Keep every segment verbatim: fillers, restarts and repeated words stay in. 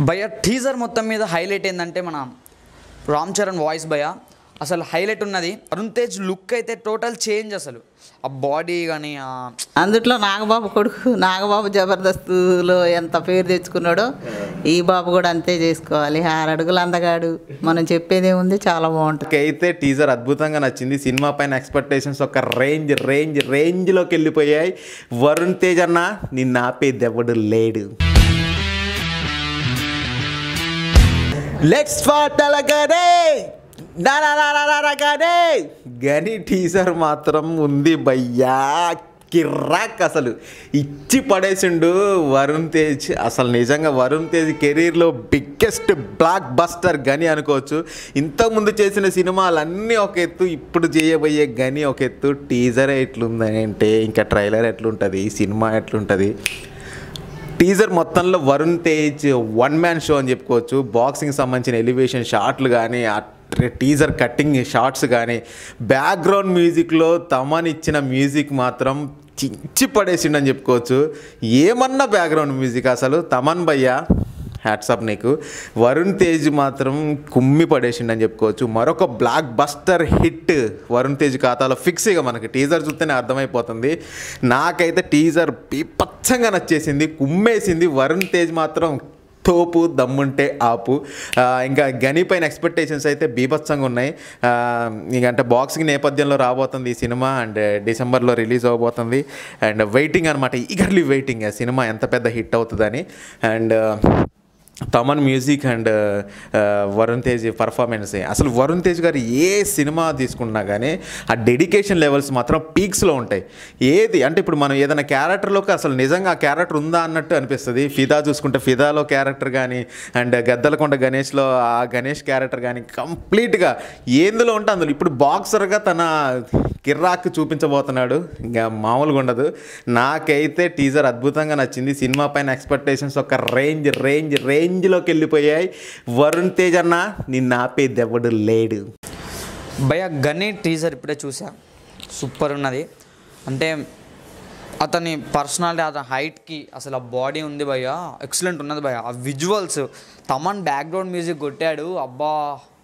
భయ టీజర్ మొత్తం మీద హైలైట్ ఏంటంటే మన రామ్ చరణ్ వాయిస్ భయ అసలు హైలైట్ ఉన్నది. వరుణ్ తేజ్ లుక్ అయితే టోటల్ చేంజ్, అసలు ఆ బాడీ కానీ అందుట్లో నాగబాబు కొడుకు నాగబాబు జబర్దస్త్లో ఎంత పేరు తెచ్చుకున్నాడో ఈ బాబు కూడా అంతే చేసుకోవాలి. ఆరు అడుగులు అందగాడు, మనం చెప్పేదేముంది, చాలా బాగుంటుంది. అయితే టీజర్ అద్భుతంగా నచ్చింది. సినిమా పైన ఎక్స్పెక్టేషన్స్ ఒక రేంజ్ రేంజ్ రేంజ్లోకి వెళ్ళిపోయాయి. వరుణ్ తేజ్ అన్న నిన్ను ఆపేది ఎవడు లేడు. లెట్స్ ఫాటలగానే గని టీజర్ మాత్రం ఉంది భయ్యా, కిర్రాక్ అసలు ఇచ్చి పడేసిండు వరుణ్ తేజ్. అసలు నిజంగా వరుణ్ తేజ్ కెరీర్లో బిగ్గెస్ట్ బ్లాక్ బస్టర్ గని అనుకోవచ్చు. ఇంతకుముందు చేసిన సినిమాలన్నీ ఒక ఎత్తు, ఇప్పుడు చేయబోయే గని ఒక ఎత్తు. టీజర్ ఎట్లుందని అంటే ఇంకా ట్రైలర్ ఎట్లుంటుంది, సినిమా ఎట్లుంటుంది. టీజర్ మొత్తంలో Varun Tej one man show అని చెప్పుకోవచ్చు. బాక్సింగ్ సంబంధించిన ఎలివేషన్ షాట్లు కానీ, ఆ టీజర్ కట్టింగ్ షార్ట్స్ కానీ, బ్యాక్గ్రౌండ్ మ్యూజిక్లో తమన్ ఇచ్చిన మ్యూజిక్ మాత్రం చించి పడేసిండని చెప్పుకోవచ్చు. ఏమన్నా బ్యాక్గ్రౌండ్ మ్యూజిక్ అసలు తమన్ భయ్యా హ్యాట్సాప్ నీకు. వరుణ్ తేజ్ మాత్రం కుమ్మి పడేసిండని చెప్పుకోవచ్చు. మరొక blockbuster hit Varun Tej ఖాతాలో ఫిక్స్. ఇక మనకి టీజర్ చూస్తేనే అర్థమైపోతుంది. నాకైతే టీజర్ పీపచ్చంగా నచ్చేసింది, కుమ్మేసింది. వరుణ్ తేజ్ మాత్రం తోపు, దమ్ముంటే ఆపు. ఇంకా గని పైన ఎక్స్పెక్టేషన్స్ అయితే బీభత్సంగా ఉన్నాయి. ఇంక అంటే బాక్సింగ్ నేపథ్యంలో రాబోతుంది ఈ సినిమా, అండ్ డిసెంబర్లో రిలీజ్ అవబోతుంది. అండ్ వెయిటింగ్ అనమాట, ఈగర్లీ వెయిటింగ్ సినిమా ఎంత పెద్ద హిట్ అవుతుందని. And Thaman music and Varun Tej performance, అసలు వరుణ్ తేజ్ గారు ఏ సినిమా తీసుకున్నా కానీ ఆ డెడికేషన్ లెవెల్స్ మాత్రం పీక్స్లో ఉంటాయి. ఏది అంటే ఇప్పుడు మనం ఏదైనా క్యారెక్టర్లోకి అసలు నిజంగా ఆ క్యారెక్టర్ ఉందా అన్నట్టు అనిపిస్తుంది. ఫిదా చూసుకుంటే ఫిదాలో క్యారెక్టర్ కానీ, అండ్ గద్దలకొండ గణేష్లో ఆ గణేష్ క్యారెక్టర్ కానీ కంప్లీట్గా ఏందులో ఉంటే అందులో. ఇప్పుడు బాక్సర్గా తన కిర్రాక్ చూపించబోతున్నాడు, ఇంకా మామూలుగా ఉండదు. నాకైతే టీజర్ అద్భుతంగా నచ్చింది. సినిమా పైన ఎక్స్పెక్టేషన్స్ ఒక రేంజ్ రేంజ్ రేంజ్లోకి వెళ్ళిపోయాయి. వరుణ్ తేజ్ అన్న నిన్ను ఆపేది ఎవడు లేడు. భయ గని టీజర్ ఇప్పుడే చూసా, సూపర్ ఉన్నది. అంటే అతని పర్సనాలిటీ, అతని హైట్కి అసలు ఆ బాడీ ఉంది భయ్య, ఎక్సలెంట్ ఉన్నది భయ్య. ఆ విజువల్స్, తమన్ బ్యాక్గ్రౌండ్ మ్యూజిక్ కొట్టాడు, అబ్బా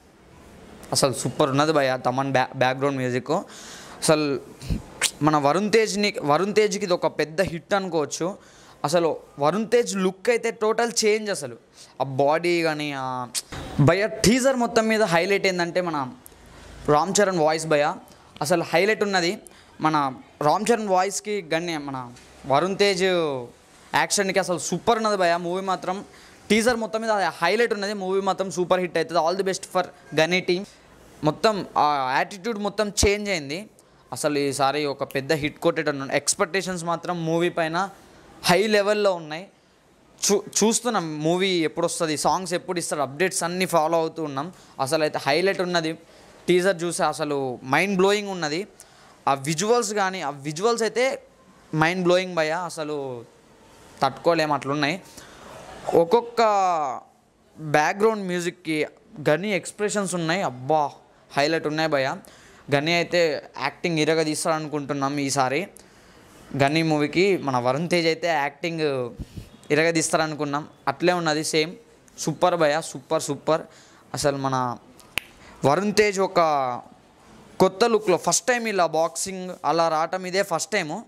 అసలు సూపర్ ఉన్నది భయ్య. తమన్ బ్యా బ్యాక్గ్రౌండ్ మ్యూజిక్ అసలు మన వరుణ్ తేజ్ని వరుణ్ తేజ్కి ఇది ఒక పెద్ద హిట్ అనుకోవచ్చు. అసలు వరుణ్ తేజ్ లుక్ అయితే టోటల్ చేంజ్, అసలు ఆ బాడీ కానీ భయ టీజర్ మొత్తం మీద హైలైట్ ఏంటంటే మన రామ్ చరణ్ వాయిస్ భయ అసలు హైలైట్ ఉన్నది. మన రామ్ చరణ్ వాయిస్కి గని మన వరుణ్ తేజ్ యాక్షన్కి అసలు సూపర్ ఉన్నది భయ. మూవీ మాత్రం టీజర్ మొత్తం మీద హైలైట్ ఉన్నది. మూవీ మాత్రం సూపర్ హిట్ అవుతుంది. All the best for Ghani team. మొత్తం ఆ యాటిట్యూడ్ మొత్తం చేంజ్ అయింది. అసలు ఈసారి ఒక పెద్ద హిట్ కొట్టేటన్నాను. ఎక్స్పెక్టేషన్స్ మాత్రం మూవీ పైన హై లెవెల్లో ఉన్నాయి. చూ చూస్తున్నాం మూవీ ఎప్పుడు వస్తుంది, సాంగ్స్ ఎప్పుడు ఇస్తారు, అప్డేట్స్ అన్నీ ఫాలో అవుతూ ఉన్నాం. అసలు అయితే హైలైట్ ఉన్నది. టీజర్ చూసి అసలు మైండ్ బ్లోయింగ్ ఉన్నది. ఆ విజువల్స్ కానీ, ఆ విజువల్స్ అయితే మైండ్ బ్లోయింగ్ భయ, అసలు తట్టుకోలేము అట్లున్నాయి. ఒక్కొక్క బ్యాక్గ్రౌండ్ మ్యూజిక్కి గని ఎక్స్ప్రెషన్స్ ఉన్నాయి, అబ్బా హైలైట్ ఉన్నాయి భయ. గని అయితే యాక్టింగ్ ఇరగ తీస్తాడనుకుంటున్నాం ఈసారి. గని మూవీకి మన వరుణ్ తేజ్ అయితే యాక్టింగ్ ఇరగదీస్తారనుకున్నాం, అట్లే ఉన్నది సేమ్. సూపర్ భయ, సూపర్ సూపర్. అసలు మన వరుణ్ తేజ్ ఒక కొత్త లుక్లో ఫస్ట్ టైం ఇలా బాక్సింగ్ అలా రావటం ఇదే ఫస్ట్ టైము.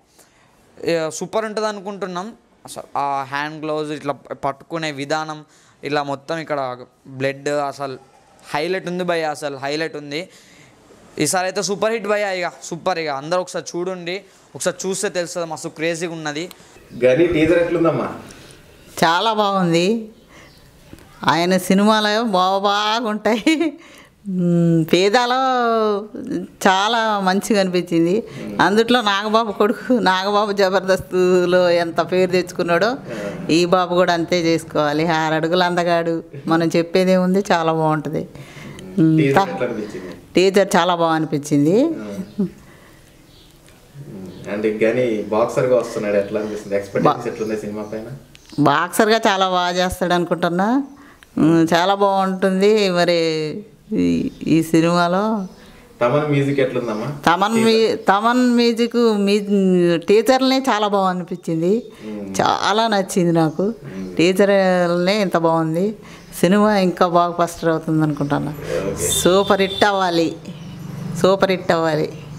సూపర్ ఉంటుంది అనుకుంటున్నాం. అసలు ఆ హ్యాండ్ గ్లౌజ్ ఇట్లా పట్టుకునే విధానం, ఇలా మొత్తం ఇక్కడ బ్లడ్, అసలు హైలైట్ ఉంది భయ, అసలు హైలైట్ ఉంది. ఈసారి అయితే సూపర్ హిట్ భయ, ఇక సూపర్. ఇక అందరూ ఒకసారి చూడండి, ఒకసారి చూస్తే తెలుస్తుంది, మస్తు క్రేజీగా ఉన్నది. గని టీజర్ ఎట్లుందమ్మా? చాలా బాగుంది. ఆయన సినిమాలో బాగా బాగుంటాయి. పేదాలో చాలా మంచిగా అనిపించింది. అందుట్లో నాగబాబు కొడుకు నాగబాబు జబర్దస్త్లో ఎంత పేరు తెచ్చుకున్నాడో ఈ బాబు కూడా అంతే చేసుకోవాలి. ఆరు అడుగులు అందగాడు, మనం చెప్పేదేముంది, చాలా బాగుంటుంది. టీజర్ చాలా బాగా అనిపించింది. బాక్సర్గా చాలా బాగా చేస్తాడు అనుకుంటున్నా. చాలా బాగుంటుంది. మరి ఈ సినిమాలో తమన్ మ్యూజిక్ ఎట్లుందమ్మా? తమన్ తమన్ మ్యూజిక్ మీ టీచర్నే చాలా బాగా అనిపించింది, చాలా నచ్చింది నాకు. టీజర్నే ఇంత బాగుంది, సినిమా ఇంకా బాగా ఫస్ట్ అవుతుంది అనుకుంటున్నా. సూపర్ హిట్ అవ్వాలి, సూపర్ హిట్ అవ్వాలి.